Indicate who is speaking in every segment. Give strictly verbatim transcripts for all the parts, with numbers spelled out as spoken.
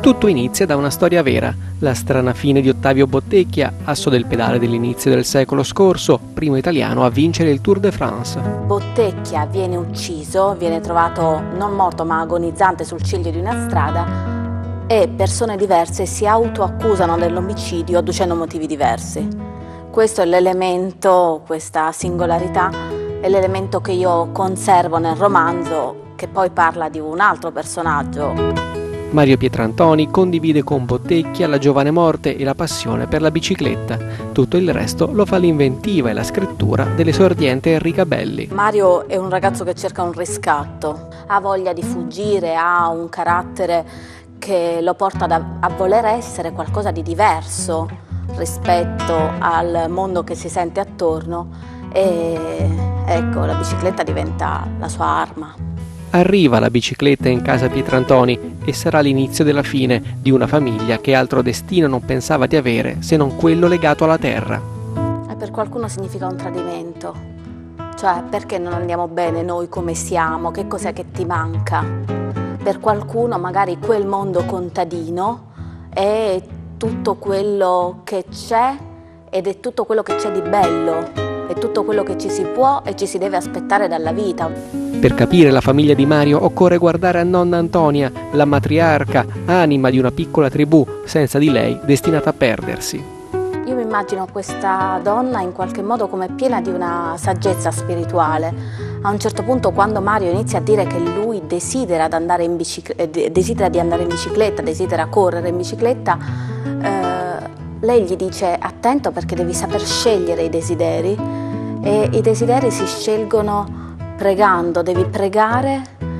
Speaker 1: Tutto inizia da una storia vera, la strana fine di Ottavio Bottecchia, asso del pedale dell'inizio del secolo scorso, primo italiano a vincere il Tour de France.
Speaker 2: Bottecchia viene ucciso, viene trovato non morto ma agonizzante sul ciglio di una strada e persone diverse si autoaccusano dell'omicidio adducendo motivi diversi. Questo è l'elemento, questa singolarità, è l'elemento che io conservo nel romanzo, che poi parla di un altro personaggio.
Speaker 1: Mario Pietrantoni condivide con Bottecchia la giovane morte e la passione per la bicicletta. Tutto il resto lo fa l'inventiva e la scrittura dell'esordiente Enrica Belli.
Speaker 2: Mario è un ragazzo che cerca un riscatto, ha voglia di fuggire, ha un carattere che lo porta a, a voler essere qualcosa di diverso rispetto al mondo che si sente attorno e ecco, la bicicletta diventa la sua arma.
Speaker 1: Arriva la bicicletta in casa Pietrantoni e sarà l'inizio della fine di una famiglia che altro destino non pensava di avere se non quello legato alla terra.
Speaker 2: E per qualcuno significa un tradimento, cioè perché non andiamo bene noi come siamo, che cos'è che ti manca? Per qualcuno magari quel mondo contadino è tutto quello che c'è ed è tutto quello che c'è di bello, è tutto quello che ci si può e ci si deve aspettare dalla vita.
Speaker 1: Per capire la famiglia di Mario occorre guardare a nonna Antonia, la matriarca, anima di una piccola tribù, senza di lei destinata a perdersi.
Speaker 2: Io mi immagino questa donna in qualche modo come piena di una saggezza spirituale. A un certo punto, quando Mario inizia a dire che lui desidera, di andare in bicicletta, desidera di andare in bicicletta, desidera correre in bicicletta, eh, lei gli dice attento perché devi saper scegliere i desideri e i desideri si scelgono pregando, devi pregare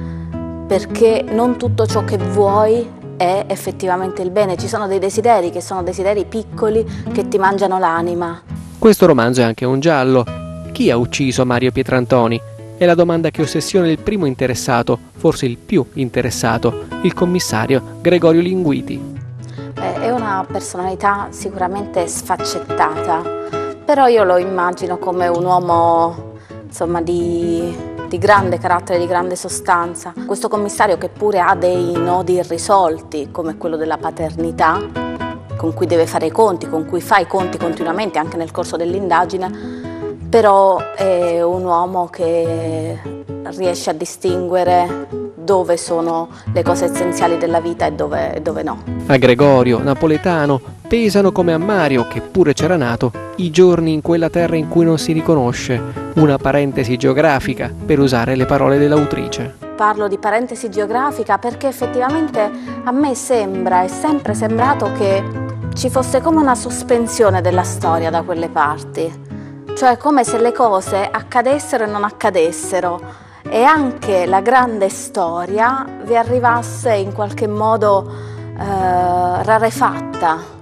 Speaker 2: perché non tutto ciò che vuoi è effettivamente il bene. Ci sono dei desideri che sono desideri piccoli che ti mangiano l'anima.
Speaker 1: Questo romanzo è anche un giallo. Chi ha ucciso Mario Pietrantoni? È la domanda che ossessiona il primo interessato, forse il più interessato, il commissario Gregorio Linguiti.
Speaker 2: Eh, è una personalità sicuramente sfaccettata, però io lo immagino come un uomo insomma di, di grande carattere, di grande sostanza. Questo commissario che pure ha dei nodi irrisolti, come quello della paternità, con cui deve fare i conti, con cui fa i conti continuamente anche nel corso dell'indagine, però è un uomo che riesce a distinguere dove sono le cose essenziali della vita e dove, e dove no.
Speaker 1: A Gregorio, napoletano, pesano come a Mario, che pure c'era nato, i giorni in quella terra in cui non si riconosce, una parentesi geografica, per usare le parole dell'autrice.
Speaker 2: Parlo di parentesi geografica perché effettivamente a me sembra, è sempre sembrato che ci fosse come una sospensione della storia da quelle parti, cioè come se le cose accadessero e non accadessero e anche la grande storia vi arrivasse in qualche modo eh, rarefatta.